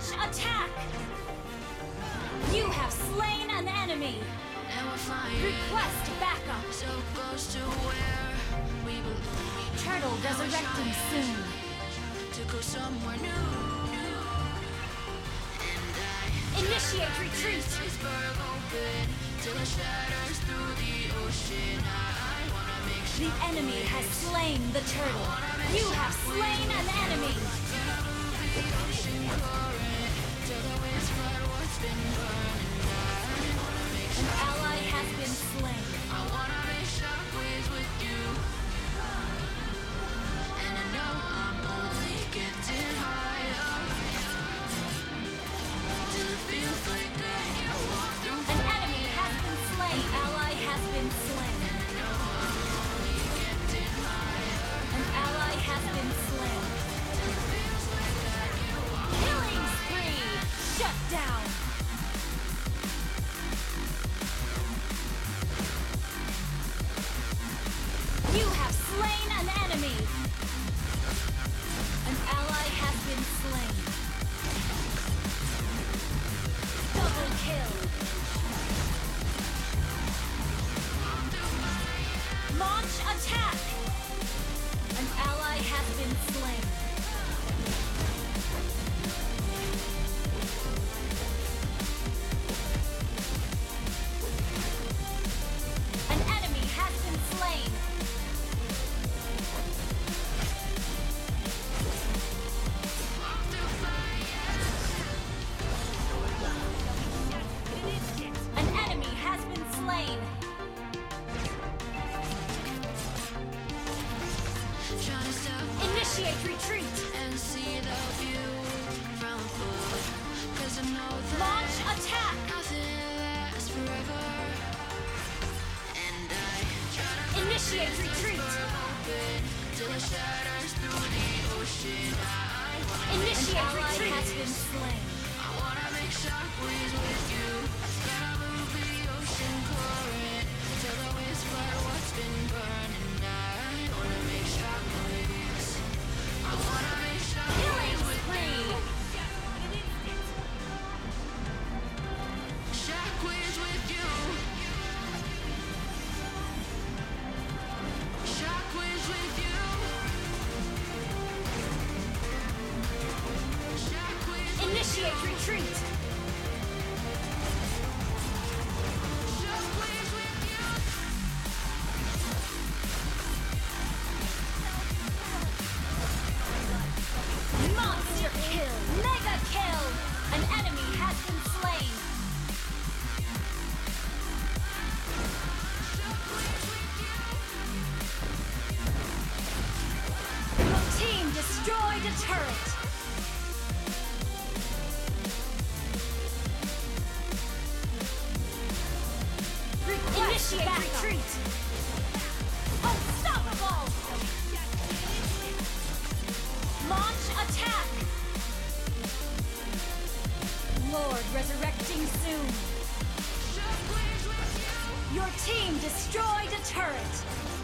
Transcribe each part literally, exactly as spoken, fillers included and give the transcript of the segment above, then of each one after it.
Launch attack! You have slain an enemy! Request backup! So close to where we belong. Turtle resurrecting soon. To go somewhere new. And I Initiate retreat! iceberg open till it shatters through the ocean. I wanna make sure The enemy has slain the turtle. You have slain an enemy! the ocean current till the winds flood what's been burning. I wanna make An sure ally has been slain. I wanna make shockwaves with you. And I know I'm only getting higher till it feels like I can walk through An enemy has been slain. Ally has been slain. An ally has been slain. Killing spree! Shut down! You have slain an enemy! An ally has been slain. Double kill! Launch attack! An ally has been slain. An enemy has been slain. An enemy has been slain. trying to stop Initiate retreat. and see the view from above. 'Cause I know that Launch attack. nothing lasts forever. And I try to Initiate retreat. open till it shatters through the ocean. I wanna An make ally has been slain. I wanna make shockwaves with you. Gotta move the ocean current till the winds flood what's been burning. I wanna make shockwaves. I wanna make Killing shockwaves with spree. shockwaves with you. Shockwaves with you. Shockwaves. Initiate retreat. Shockwaves with you. Monster kill. Mega kill. An enemy has been slain. Your team destroyed a turret. Initiate retreat. Unstoppable. Launch attack. Lord resurrecting soon. Shockwaves with you. Your team destroyed a turret.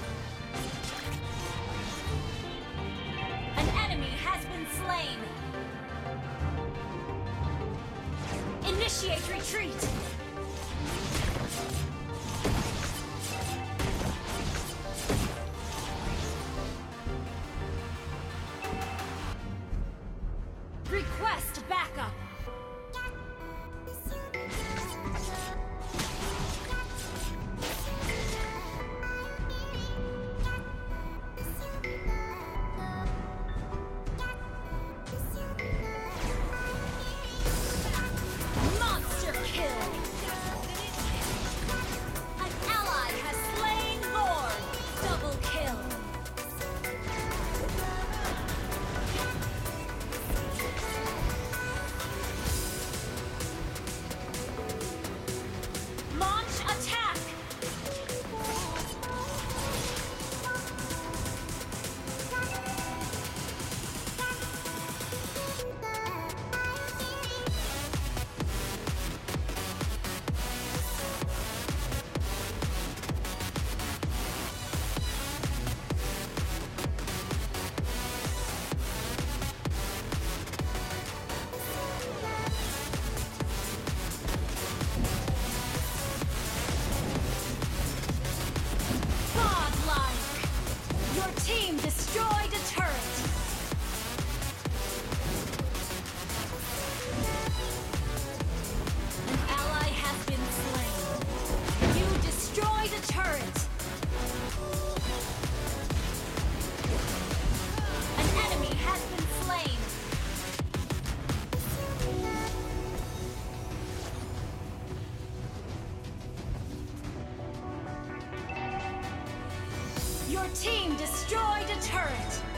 An enemy has been slain. Initiate retreat. Request backup. Monster kill. An ally has slain Lord. Double kill. team destroyed a turret.